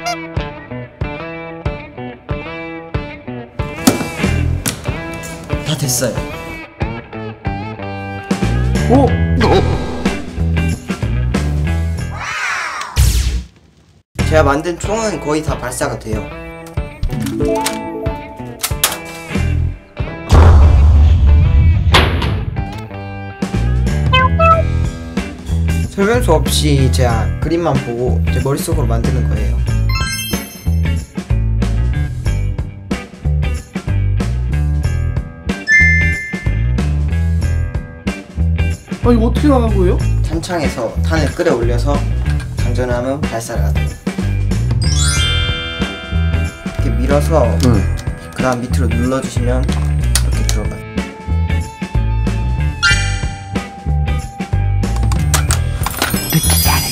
다 됐어요. 오! 제가 만든 총은 거의 다 발사가 돼요. 설명서 없이 제가 그림만 보고 제 머릿속으로 만드는 거예요. 아, 이거 어떻게 나간 거예요? 탄창에서 탄을 끌어올려서 장전하면 발사를 하대요. 이렇게 밀어서 그 다음 밑으로 눌러주시면 이렇게 들어가요. 느끼지 않을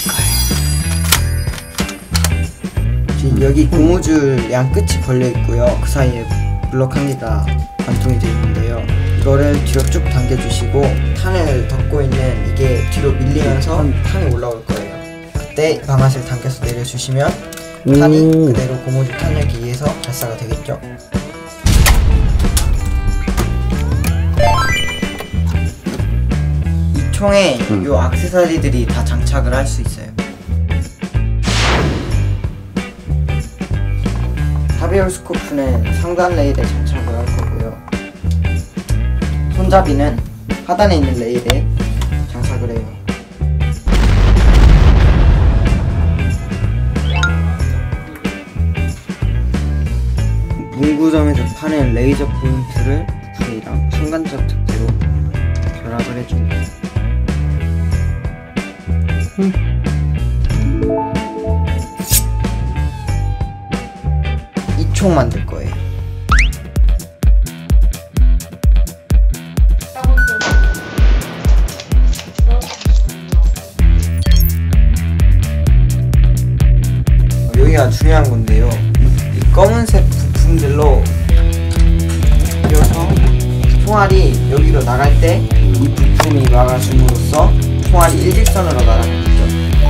거예요. 지금 여기 고무줄 양 끝이 걸려 있고요. 그 사이에 블럭 한 개가 관통이 되어 있는데요. 이거를 뒤로 쭉 당겨주시고 탄을 덮고 있는 이게 뒤로 밀리면서 탄이 올라올 거예요. 그때 방아쇠를 당겨서 내려주시면 탄이 그대로 고무줄 탄열기에 의해서 발사가 되겠죠. 이 총에 이 액세서리들이 다 장착을 할 수 있어요. 하비올 스코프는 상단 레일에 장착을 할 거고요. 손잡이는 하단에 있는 레일에 장착을 해요. 문구점에서 파는 레이저 포인트를 부품이랑 상관적 특대로 결합을 해줍니다. 이 총 만들 거예요. 여기가 중요한 건데요. 이 검은색 부품들로 그려서 총알이 여기로 나갈 때 이 부품이 막아줌으로써 총알이 일직선으로 날아가는 거죠.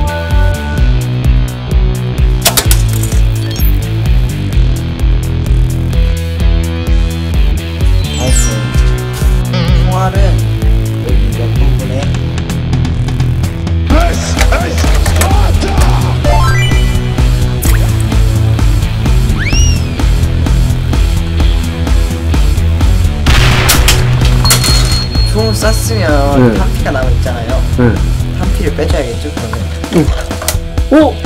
총알은 여기 몇 부분에 총 쐈으면 탄피가 남아있잖아요. 탄피를 빼줘야겠죠, 그러면. 오!